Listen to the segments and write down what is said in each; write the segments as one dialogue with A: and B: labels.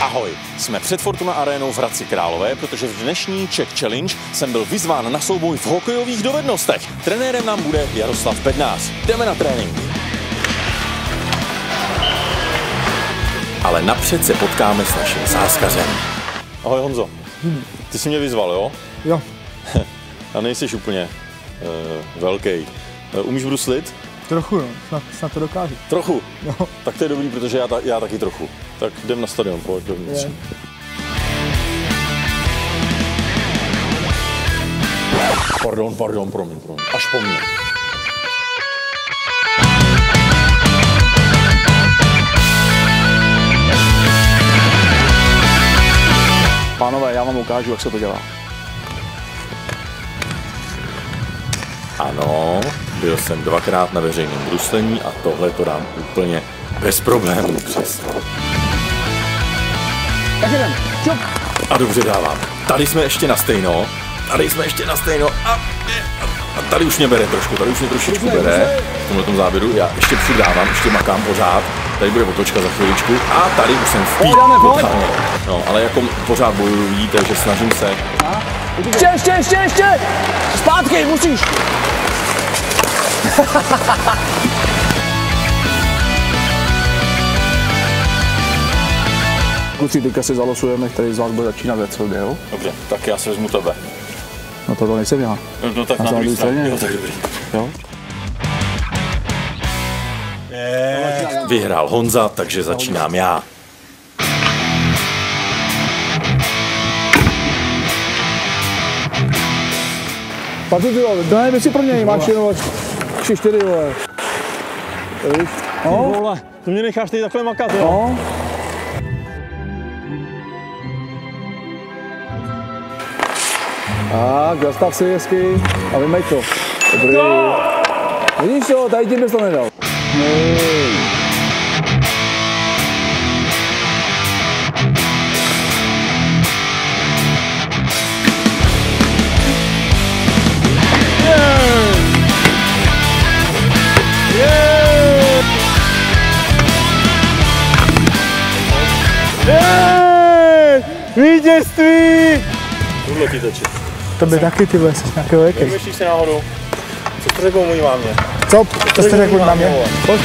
A: Ahoj, jsme před Fortuna arénou v Hradci Králové, protože v dnešní Czech Challenge jsem byl vyzván na souboj v hokejových dovednostech. Trenérem nám bude Jaroslav Bednář. Jdeme na tréninky. Ale napřed se potkáme s naším sázkařem. Ahoj Honzo, ty jsi mě vyzval, jo?
B: Jo.
A: A nejsiš úplně velký. Umíš bruslit?
B: Trochu, no. Snad to dokážu.
A: Trochu?
B: No.
A: Tak to je dobrý, protože já taky trochu. Tak jdem na stadion, pojď dovnitř. Pardon, promiň. Až po mně.
C: Pánové, já vám ukážu, jak se to dělá.
A: Ano, byl jsem dvakrát na veřejném bruslení a tohle to dám úplně bez problémů přesně.
C: Tak jdem, čup!
A: A dobře dávám. Tady jsme ještě na stejno. A tady už mě bere trošku, tady už mě trošičku bere. V tomhletom záběru já ještě přidávám, ještě makám pořád. Tady bude otočka za chviličku. A tady už jsem v totálně. No, ale jako pořád bojuju, vidíte, že snažím se.
C: Ještě! Zpátky, musíš! Kluci, teďka si zalosujeme, který z vás bude začínat ve celé, jo?
A: Dobře, tak já se vezmu tebe.
C: No to nejsem já.
A: No tak na druhé straně. Jo, tak dobrý.
C: Jo?
A: Vyhrál Honza, takže začínám já.
C: Patří ty vole, no ne, si pro něj, máš jenom 3-4 vole. Víš? No?
A: Vole, to mě necháš tady takhle makat, jo?
C: No. Tak, zastav si hezky a vymej to. Dobrý. No! Vidíš to, tady tím bys to nedal.
B: Vítězství!
A: Tohle ti točit.
B: To by taky ty jsi nějaký velký.
A: Nemyslíš si náhodou? Co jste řekl mojí mámě?
B: Co? To jste řekl na mě? Pojď.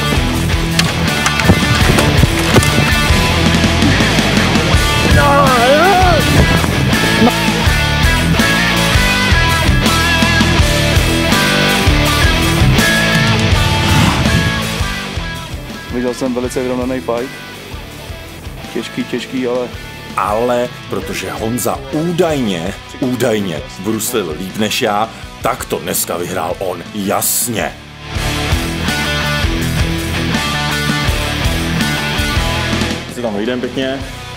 C: Viděl jsem velice vyrovnaný fight. Těžký,
A: Ale protože Honza údajně bruslil líp než já, tak to dneska vyhrál on, jasně. Si tam vyjdem pěkně.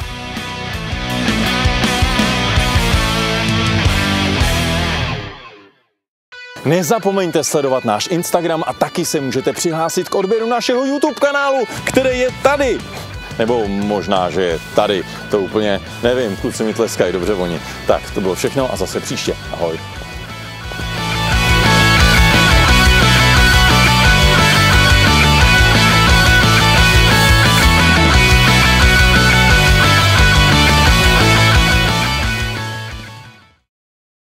A: Nezapomeňte sledovat náš Instagram a taky se můžete přihlásit k odběru našeho YouTube kanálu, který je tady. Nebo možná, že je tady, to úplně nevím, kluci mi tleskají, dobře oni. Tak, to bylo všechno a zase příště. Ahoj.